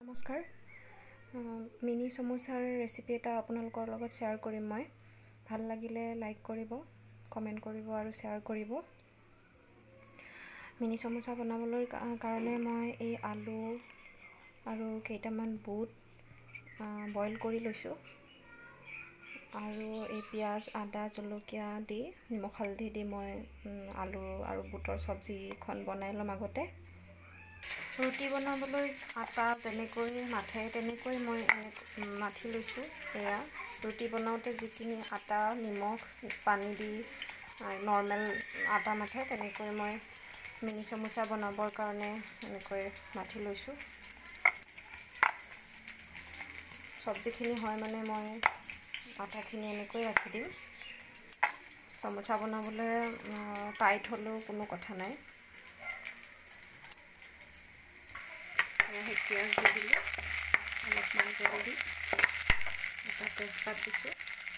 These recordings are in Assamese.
নমস্কাৰ মিনি সমোসাৰ ৰেচিপি এটা আপোনালোকৰ লগত শ্বেয়াৰ কৰিম মই ভাল লাগিলে লাইক কৰিব কমেন্ট কৰিব আৰু শ্বেয়াৰ কৰিব মিনি সমোসা বনাবলৈ কাৰণে মই এই আলু আৰু কেইটামান বুট বইল কৰি লৈছো আৰু এই পিয়াজ আদা জলকীয়া দি নিমখ হালধি দি মই আলু আৰু বুটৰ সবজিখন বনাই লম আগতে ৰুটি বনাবলৈ আটা যেনেকৈ মাঠে তেনেকৈ মই মাঠি লৈছো এয়া ৰুটি বনাওতে যিখিনি আটা নিমখ পানী দি নৰমাল আটা মাঠে তেনেকৈ মই মিনি সমোসা বনাবৰ কাৰণে এনেকৈ মাঠি লৈছো সবজিখিনি হয় মানে মই আটাখিনি এনেকৈ ৰাখি দিম সমোসা বনাবলৈ টাইট হলেও কোনো কথা নাই পিয়াজ দি দিলোঁ অলপমান জলদি এটা তেজপাত দিছোঁ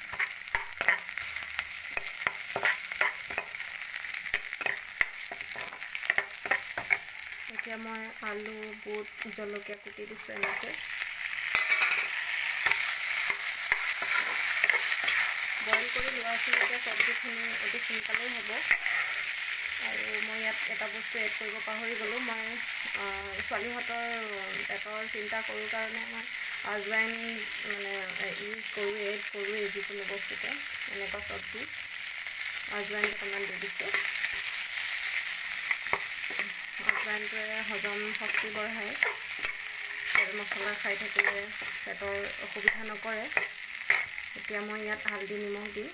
এতিয়া মই আলু বুট জলকীয়া কুটি দিছোঁ এনেকৈ বইল কৰি লোৱা আছিল এতিয়া সবজিখিনি অতি সোনকালেই হ'ব আৰু মই ইয়াত এটা বস্তু এড কৰিব পাহৰি গ'লোঁ মই ছোৱালীহঁতৰ পেটৰ চিন্তা কৰোঁ কাৰণে মই আজৱাইন মানে ইউজ কৰোঁ এড কৰোঁ যিকোনো বস্তুতে এনেকুৱা সবজি আজৱাইন অকণমান দি দিছোঁ আজৱাইনটোৱে হজম শক্তি বঢ়ায় তেল মছলা খাই থাকিলে পেটৰ অসুবিধা নকৰে এতিয়া মই ইয়াত হালধি নিমখ দিম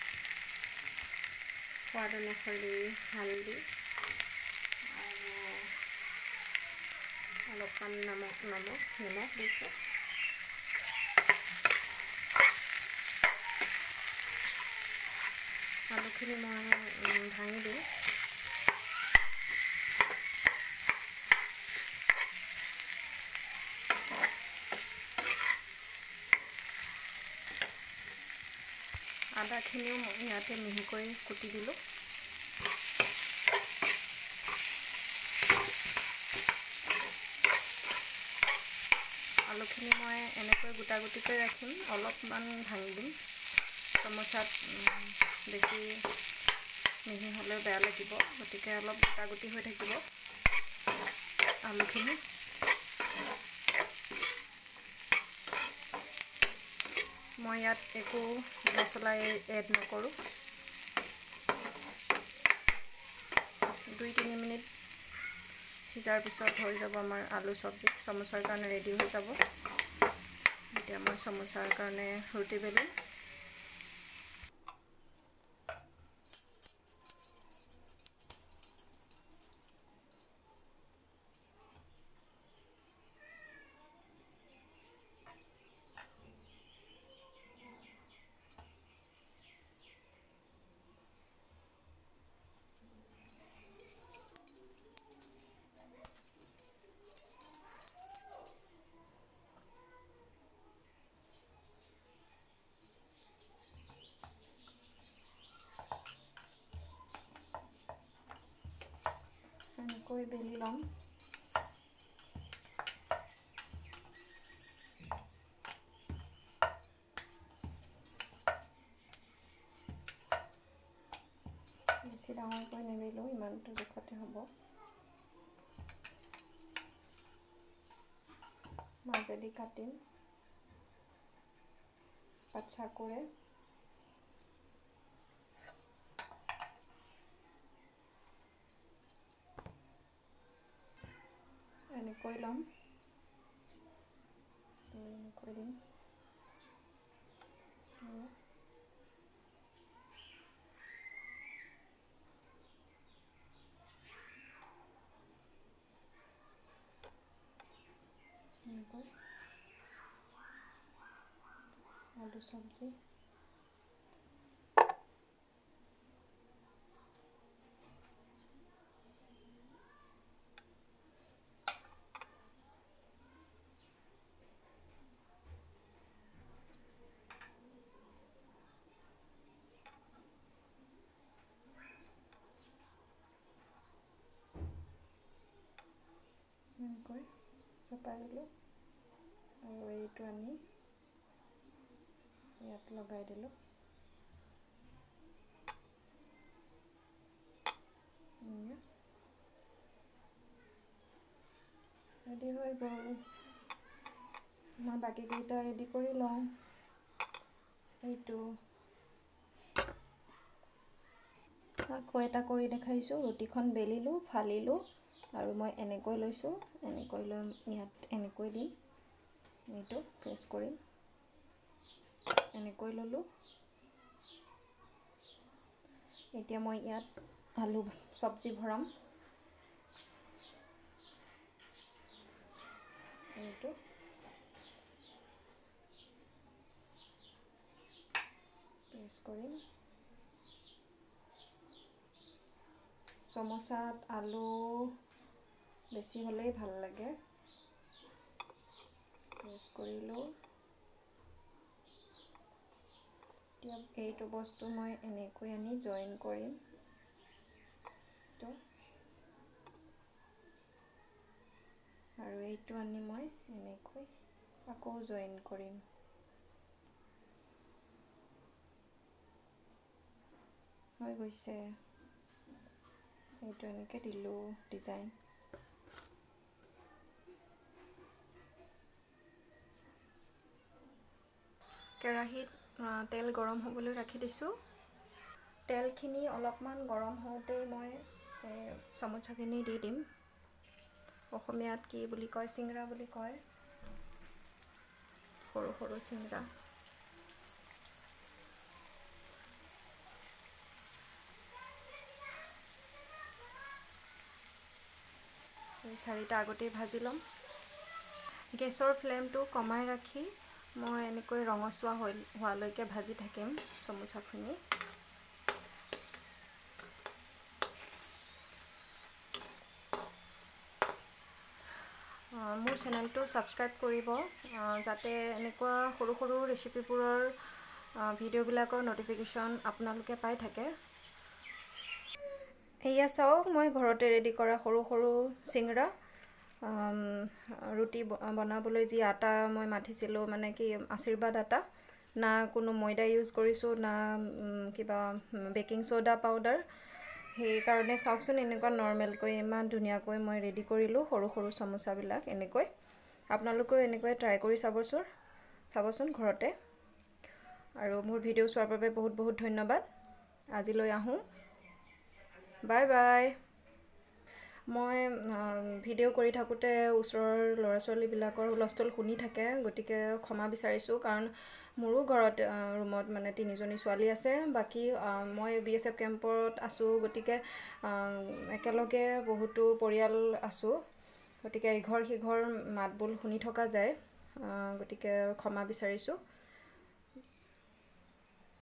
সোৱাদ অনুসৰি হালধি আৰু অলপমান নিমখ দিছোঁ আলুখিনি মই ভাঙি দিম আদাখিনিও মই ইয়াতে মিহিকৈ কুটি দিলোঁ আলুখিনি মই এনেকৈ গোটা গুটিকৈ ৰাখিম অলপমান ভাঙি দিম সমোসাত বেছি মিহি হ'লেও বেয়া লাগিব গতিকে অলপ গোটা গুটি হৈ থাকিব আলুখিনি মই ইয়াত একো মছলা এড নকৰোঁ 2-3 মিনিট সিজাৰ পিছত হৈ যাব আমাৰ আলু সবজি সমোসাৰ কাৰণে ৰেডি হৈ যাব এতিয়া মই সমোসাৰ কাৰণে ৰুটি বেলিম এনেকৈ বেলি ল'ম বেছি ডাঙৰকৈ নেবেলোঁ ইমানটো জোখতে হ'ব মাজেদি কাটিম চাকুৰে এনেকৈ ল'ম এনেকৈ দিম এনেকৈ আলু সবজি এনেকৈ চপাই দিলোঁ এইটো আনি ইয়াত লগাই দিলোঁ। ৰেডি হৈ গ'ল। মই বাকীকেইটা ৰেডি কৰি লওঁ। এইটো আকৌ এটা কৰি দেখাইছোঁ। ৰুটিখন বেলিলোঁ, ফালিলোঁ আৰু মই এনেকৈ লৈছোঁ। এনেকৈ লৈ ইয়াত এনেকৈ দিম, এইটো প্ৰেছ কৰিম, এনেকৈ ল'লোঁ। এতিয়া মই ইয়াত আলু চব্জি ভৰাম। এইটো প্ৰেছ কৰিম। সমোসাত আলু বেছি হ'লেই ভাল লাগে। প্ৰেছ কৰিলোঁ। এতিয়া এইটো বস্তু মই এনেকৈ আনি জইন কৰিম। আৰু এইটো আনি মই এনেকৈ আকৌ জইন কৰিম। হৈ গৈছে। এইটো এনেকৈ দিলোঁ ডিজাইন। কেৰাহীত তেল গৰম হ'বলৈ ৰাখি দিছোঁ। তেলখিনি অলপমান গৰম হওঁতেই মই সমোসাখিনি দি দিম। অসমীয়াত কি বুলি কয়, চিংৰা বুলি কয়। সৰু সৰু চিংৰা। এই 4টা আগতেই ভাজি ল'ম। গেছৰ ফ্লেমটো কমাই ৰাখি মই এনেকৈ ৰঙচুৱা হোৱালৈকে ভাজি থাকিম সমোসাখিনি। মোৰ চেনেলটো ছাবস্ক্ৰাইব কৰিব, যাতে এনেকুৱা সৰু সৰু ৰেচিপিবোৰৰ ভিডিঅ'বিলাকৰ ন'টিফিকেশ্যন আপোনালোকে পাই থাকে। এয়া চাওক, মই ঘৰতে ৰেডি কৰা সৰু সৰু চিংৰা। ৰুটি বনাবলৈ যি আটা মই মাঠিছিলোঁ, মানে কি আশীৰ্বাদ আটা, না কোনো ময়দা ইউজ কৰিছোঁ, না কিবা বেকিং ছ'ডা পাউডাৰ। সেইকাৰণে চাওকচোন, এনেকুৱা নৰ্মেলকৈ ইমান ধুনীয়াকৈ মই ৰেডি কৰিলোঁ সৰু সৰু সমোসাবিলাক। এনেকৈ আপোনালোকেও এনেকৈ ট্ৰাই কৰি চাবচোন ঘৰতে। আৰু মোৰ ভিডিঅ' চোৱাৰ বাবে বহুত বহুত ধন্যবাদ। আজিলৈ আহোঁ, বাই বাই। মই ভিডিঅ' কৰি থাকোঁতে ওচৰৰ ল'ৰা ছোৱালীবিলাকৰ হুলস্থুল শুনি থাকে, গতিকে ক্ষমা বিচাৰিছোঁ। কাৰণ মোৰো ঘৰত ৰুমত মানে 3জনী ছোৱালী আছে। বাকী মই BSF কেম্পত আছোঁ, গতিকে একেলগে বহুতো পৰিয়াল আছোঁ। গতিকে ইঘৰ সিঘৰ মাতবোল শুনি থকা যায়, গতিকে ক্ষমা বিচাৰিছোঁ।